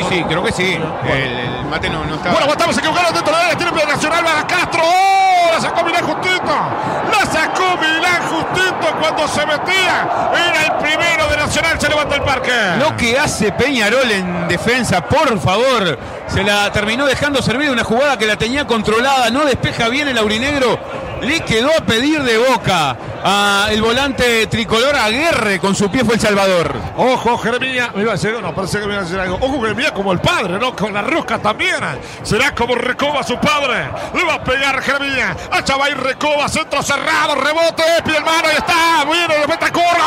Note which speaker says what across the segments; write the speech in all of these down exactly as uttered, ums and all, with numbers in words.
Speaker 1: sí, creo que sí. El, el mate no, no estaba.
Speaker 2: Bueno, estamos equivocados dentro de la área. Tiene Pie Nacional, va a Castro. ¡Oh! La sacó Milán justito. La sacó Milán justito cuando se metía. Era el primero de Nacional. Se levanta el Parque.
Speaker 1: Lo que hace Peñarol en defensa, por favor. Se la terminó dejando servir una jugada que la tenía controlada. No despeja bien el aurinegro. Le quedó a pedir de boca a el volante tricolor Aguerre. Con su pie fue El Salvador.
Speaker 2: Ojo, Jeremías. Me iba a decir, no, parece que me iba a decir algo. Ojo, Jeremías como el padre, ¿no? Con la rosca también. Será como Recoba, su padre. Le va a pegar Jeremías. Allá va a ir Recoba, centro cerrado, rebote, pie en mano, y está. Viene, le mete, corre.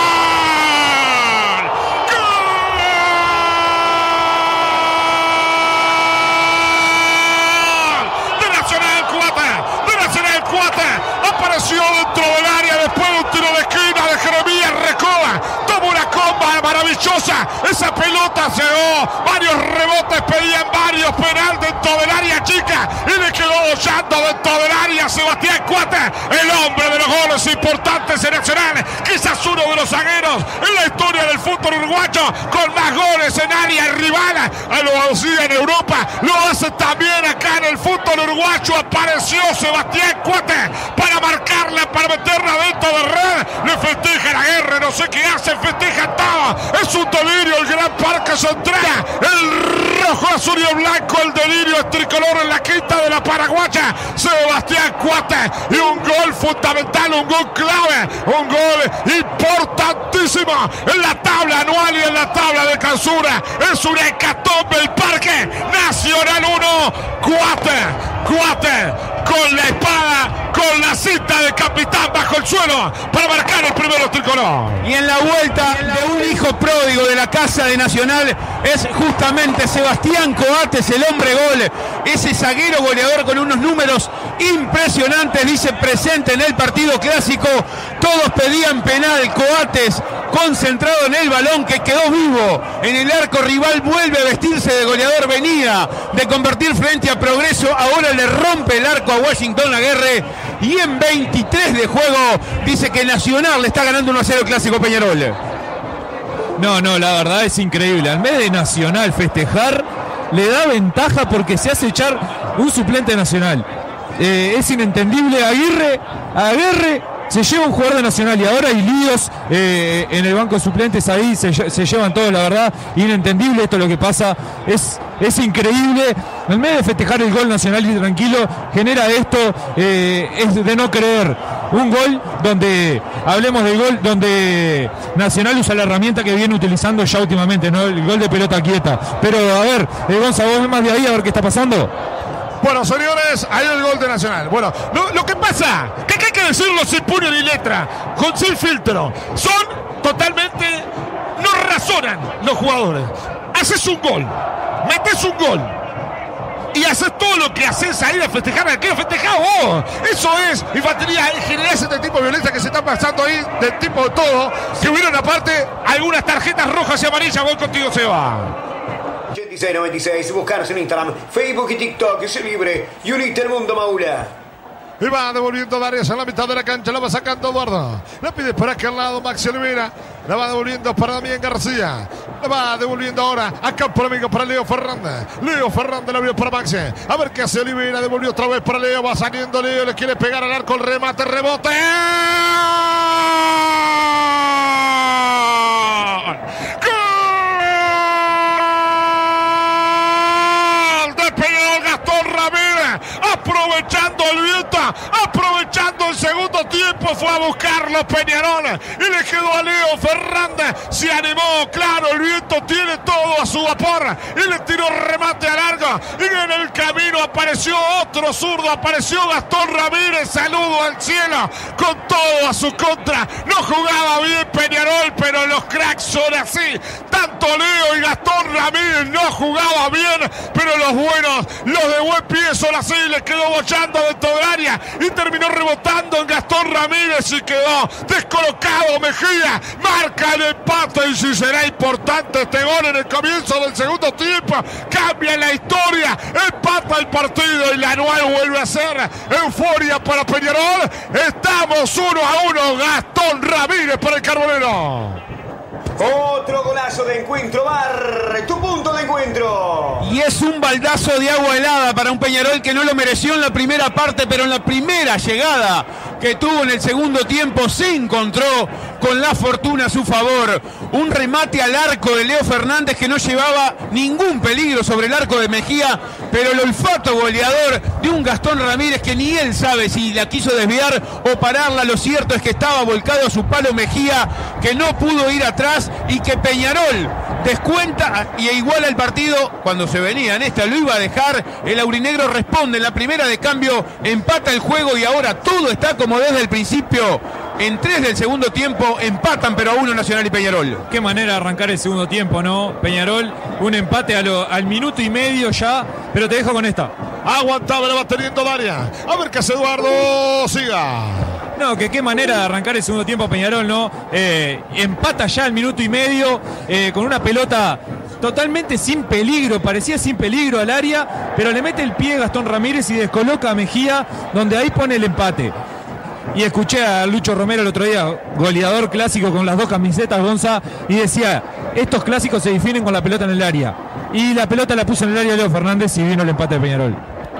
Speaker 2: Apareció dentro del área después de un tiro de esquina de Jeremías Recoba. Tomó una comba maravillosa. Esa pelota se dio. Varios rebotes, pedían varios. Penal dentro del área chica. Y le quedó bollando dentro del área Sebastián Cuata, el hombre de los goles importantes en Nacional. Quizás uno de los zagueros en la historia del fútbol uruguayo con más goles en área rival. Lo hacía en Europa. Lo hace también acá en el fútbol uruguayo. Apareció Sebastián Cuata para marcarla, para meterla dentro de red. Le festeja la guerra, no sé qué hace, festeja todo. Es un delirio el Gran Parque Central. El rojo, azul y blanco, el delirio es tricolor en la quinta de la Paraguaya. Sebastián Cuata y un gol fundamental, un gol clave, un gol importantísimo en la tabla anual y en la tabla de clausura. Es una hecatombe el Parque Nacional uno. Cuata, Cuata con la espada, con la cinta de capitán bajo el suelo para marcar el primero tricolor.
Speaker 1: Y en la vuelta de un hijo pródigo de la casa de Nacional es justamente Sebastián Coates, el hombre gol, ese zaguero goleador con unos números impresionantes, dice presente en el partido clásico. Todos pedían penal. Coates concentrado en el balón que quedó vivo en el arco rival, vuelve a vestirse de goleador, venía de convertir frente a Progreso, ahora le rompe el arco a Washington Aguerre y en veintitrés de juego dice que Nacional le está ganando uno a cero Clásico Peñarol.
Speaker 3: No, no, la verdad es increíble. En vez de Nacional festejar, le da ventaja porque se hace echar un suplente nacional. Eh, es inentendible. Aguirre, Aguirre se lleva un jugador de Nacional y ahora hay líos eh, en el banco de suplentes ahí, se, se llevan todos, la verdad, inentendible esto lo que pasa, es, es increíble. En vez de festejar el gol Nacional y tranquilo, genera esto, eh, es de no creer. Un gol donde, hablemos del gol, donde Nacional usa la herramienta que viene utilizando ya últimamente, ¿no? El gol de pelota quieta. Pero a ver, eh, Gonzalo, vos ves más de ahí a ver qué está pasando.
Speaker 2: Bueno, señores, ahí el gol de Nacional. Bueno, lo, lo que pasa, que hay que decirlo sin puño ni letra, con sin filtro. Son totalmente, no razonan los jugadores. Haces un gol, metes un gol y haces todo lo que haces ahí de festejar a aquello festejado vos. Eso es infantería, generar ese tipo de violencia que se está pasando ahí, del tipo de todo. Que hubieron aparte algunas tarjetas rojas y amarillas. Voy contigo, Seba.
Speaker 4: ochenta y seis noventa y seis, buscarnos en Instagram, Facebook y TikTok, es libre y unite el mundo, Maula.
Speaker 2: Y va devolviendo Darius a la mitad de la cancha, la va sacando Eduardo. La pide por aquel lado Maxi Olivera. La va devolviendo para Damián García. La va devolviendo ahora acá por amigo para Leo Fernández. Leo Fernández la vio para Maxi. A ver qué hace Olivera. Devolvió otra vez para Leo. Va saliendo Leo. Le quiere pegar al arco. El remate, rebote. Aprovechando el viento, aprovechando el segundo tiempo, fue a buscarlo Peñarol y le quedó a Leo Fernández. Se animó, claro, el viento tiene todo a su vapor y le tiró remate a largo. Y en el camino apareció otro zurdo, apareció Gastón Ramírez. Saludo al cielo con todo a su contra. No jugaba bien Peñarol, pero los cracks son así. Tanto Leo y Gastón Ramírez no jugaba bien, pero los buenos, los de buen pie son así. Le quedó bochando dentro del área y terminó rebotando en Gastón Ramírez y quedó descolocado Mejía. Marca el empate y si será importante este gol en el comienzo del segundo tiempo, cambia la historia, empata el partido y la anual vuelve a ser euforia para Peñarol. Estamos uno a uno. Gastón Ramírez para el Carbonero.
Speaker 4: Otro golazo de Encuentro Bar, tu punto de encuentro. encuentro.
Speaker 1: Y es un baldazo de agua helada para un Peñarol que no lo mereció en la primera parte, pero en la primera llegada que tuvo en el segundo tiempo se encontró con la fortuna a su favor. Un remate al arco de Leo Fernández que no llevaba ningún peligro sobre el arco de Mejía, pero el olfato goleador de un Gastón Ramírez que ni él sabe si la quiso desviar o pararla. Lo cierto es que estaba volcado a su palo Mejía, que no pudo ir atrás y que Peñarol descuenta y iguala el partido cuando se venía en esta, lo iba a dejar. El aurinegro responde en la primera de cambio, empata el juego y ahora todo está como desde el principio. En tres del segundo tiempo empatan, pero a uno Nacional y Peñarol.
Speaker 3: Qué manera de arrancar el segundo tiempo, ¿no? Peñarol, un empate a lo, al minuto y medio ya, pero te dejo con esta.
Speaker 2: Aguantaba, le va teniendo Daria. A ver qué hace Eduardo. Siga.
Speaker 3: No, que qué manera de arrancar el segundo tiempo Peñarol, ¿no? Eh, empata ya al minuto y medio eh, con una pelota totalmente sin peligro, parecía sin peligro al área, pero le mete el pie Gastón Ramírez y descoloca a Mejía, donde ahí pone el empate. Y escuché a Lucho Romero el otro día, goleador clásico con las dos camisetas, Gonza, y decía, estos clásicos se definen con la pelota en el área. Y la pelota la puso en el área Leo Fernández y vino el empate de Peñarol.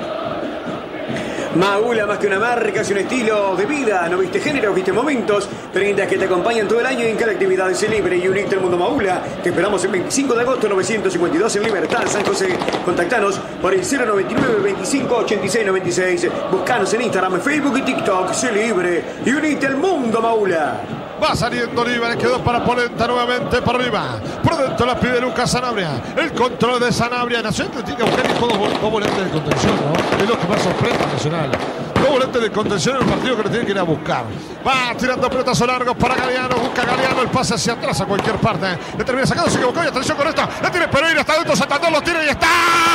Speaker 4: Maula, más que una marca, es un estilo de vida. No viste género, viste momentos. Prendas que te acompañan todo el año en cada actividad. Se libre y unite al mundo Maula. Te esperamos el veinticinco de agosto, novecientos cincuenta y dos en Libertad, San José. Contactanos por el cero noventa y nueve, veinticinco, ochenta y seis, noventa y seis. Buscanos en Instagram, Facebook y TikTok. Se libre y unite al mundo Maula.
Speaker 2: Va saliendo Oliva, le quedó para Polenta nuevamente por arriba. Por dentro la pide Lucas Sanabria. El control de Sanabria. Nacional tiene que buscar dos, dos volantes de contención, ¿no? Es lo que más sorprende a Nacional. Dos volantes de contención en un partido que lo tiene que ir a buscar. Va tirando pelotazos largos para Galeano. Busca Galeano el pase hacia atrás a cualquier parte. Le termina sacando, se equivocó y atención con esto. Le tiene Pereira, está dentro, Santander lo tiene y está.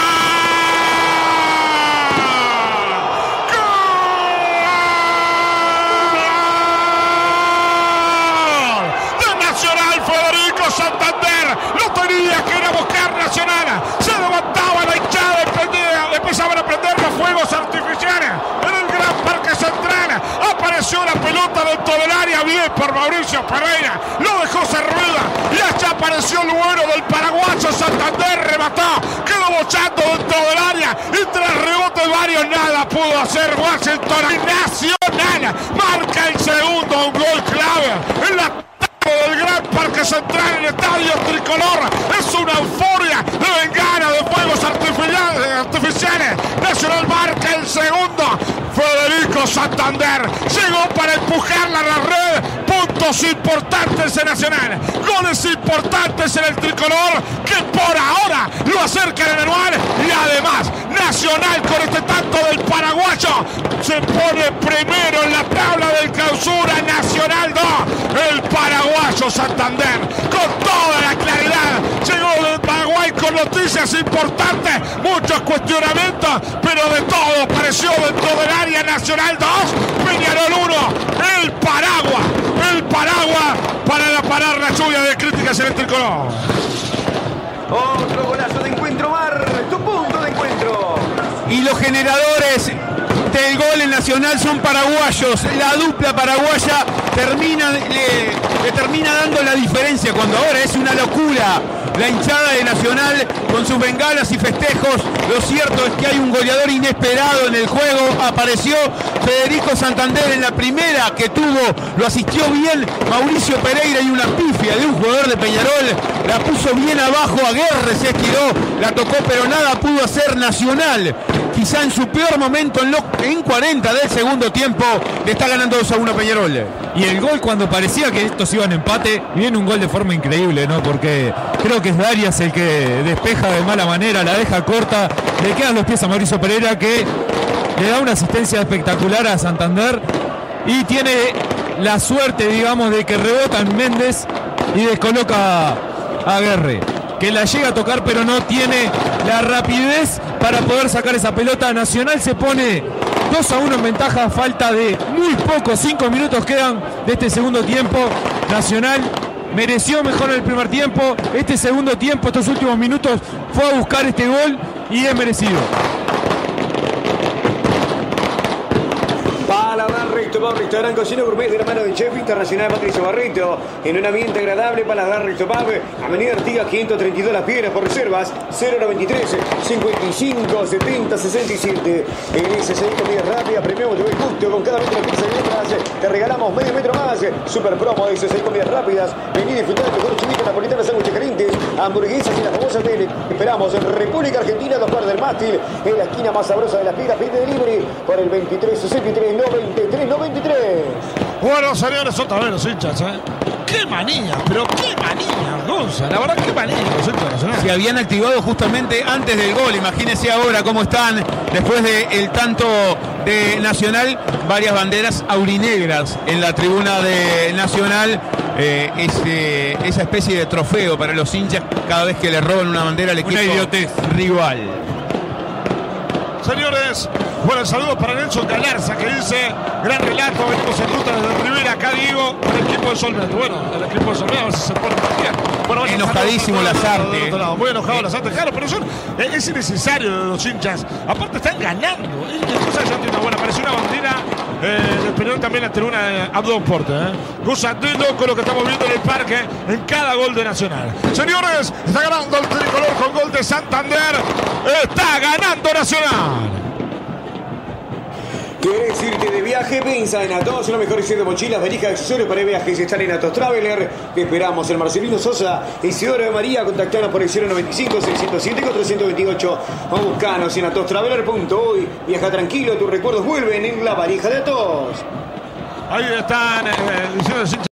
Speaker 2: Santander lo tenía que ir a buscar Nacional. Se levantaba la hinchada, emprendía, empezaban a prender los fuegos artificiales en el Gran Parque Central. Apareció la pelota dentro del área, bien por Mauricio Pereira, lo dejó servida y allá apareció el bueno del paraguayo. Santander remató, quedó bochando dentro del área y tras rebotes varios nada pudo hacer Washington. Nacional marca el segundo, un gol clave en la del Gran Parque Central en el Estadio Tricolor. Es una euforia de vengana de fuegos artificiales, artificiales. Nacional marca el segundo. Federico Santander llegó para empujarla a la red. Puntos importantes en Nacional, goles importantes en el Tricolor, que por ahora lo acercan en el anual. Y además Nacional, con este tanto del paraguayo, se pone primero en la tabla del clausura. Nacional dos, el paraguayo Santander con toda la claridad llegó del Paraguay con noticias importantes, muchos cuestionamientos, pero de todo pareció dentro del área. Nacional dos, Peñarol uno. El paraguas, el paraguas para parar la lluvia de críticas en el Tricolor.
Speaker 4: Otro golazo de encuentro, Mar, tu punto de encuentro.
Speaker 1: Y los generadores del gol en Nacional son paraguayos. La dupla paraguaya termina, le, le termina dando la diferencia cuando ahora es una locura la hinchada de Nacional con sus bengalas y festejos. Lo cierto es que hay un goleador inesperado en el juego. Apareció Federico Santander en la primera que tuvo, lo asistió bien Mauricio Pereira y una pifia de un jugador de Peñarol. La puso bien abajo, Aguerre se estiró, la tocó pero nada pudo hacer Nacional. Quizá en su peor momento en, lo, en cuarenta del segundo tiempo le está ganando dos a uno Peñarol.
Speaker 3: Y el gol cuando parecía que estos iban a empate, viene un gol de forma increíble, ¿no? Porque creo que es Darias el que despeja de mala manera, la deja corta, le quedan los pies a Mauricio Pereira, que le da una asistencia espectacular a Santander y tiene la suerte, digamos, de que rebota en Méndez y descoloca a Aguerre, que la llega a tocar pero no tiene la rapidez para poder sacar esa pelota. Nacional se pone dos a uno en ventaja, falta de muy poco, cinco minutos quedan de este segundo tiempo. Nacional mereció mejor en el primer tiempo, este segundo tiempo, estos últimos minutos fue a buscar este gol y es merecido.
Speaker 4: Paladar Resto Bar, restaurante cocina gourmet de la mano del chef internacional Patricio Barreto, en un ambiente agradable para dar Resto Pub, Avenida Artigas quinientos treinta y dos Las Piedras, por reservas cero noventa y tres, cincuenta y cinco, setenta, sesenta y siete. En ese seis comidas rápidas, premiamos de buen gusto, con cada metro de pizza y letras, te regalamos medio metro más. Super promo de seis comidas rápidas. Vení a disfrutar de mejor chulita napolitana, sándwiches calientes, hamburguesas y las famosas de Esperamos en República Argentina, dos cuadras del mástil, en la esquina más sabrosa de Las Piedras. Pide delivery por el veintitrés sesenta y tres noventa y tres noventa y tres.
Speaker 2: Bueno, señores, otra vez los hinchas, ¿eh? ¡Qué manía! Pero qué manía, Gonza. La verdad, qué manía los hinchas nacionales.
Speaker 1: Se habían activado justamente antes del gol. Imagínense ahora cómo están después del tanto de Nacional. Varias banderas aurinegras en la tribuna de Nacional. Eh, ese, esa especie de trofeo para los hinchas cada vez que le roban una bandera al equipo rival.
Speaker 2: Señores, bueno, el saludo para Nelson Galarza, que dice: gran relato, venimos en ruta desde Rivera, acá Diego, el equipo de Solmente. Bueno, el equipo de Solmente, a ver si se pone más bien. Bueno,
Speaker 1: enojadísimo Lazarte.
Speaker 2: Muy enojado Lazarte, claro, pero son, es innecesario de los hinchas. Aparte están ganando. Es cosa que yo entiendo. Bueno, apareció una bandera eh, del Peñón también en la tribuna de Abdón Porte. ¿eh? Cosa de loco lo que estamos viendo en el parque en cada gol de Nacional. Señores, está ganando el tricolor con gol de Santander. Está ganando Nacional.
Speaker 4: ¿Quieres irte de viaje? Piensa en Atos, los mejores de mochilas, valijas, accesorios para viajes. Están en Atos Traveler. Te esperamos en Marcelino Sosa, Isidoro de María. Contactanos por el cero noventa y cinco, seiscientos siete, cuatrocientos veintiocho. O buscanos en atos traveler punto uy. Viaja tranquilo, tus recuerdos vuelven en la valija de Atos.
Speaker 2: Ahí están eh, diciendo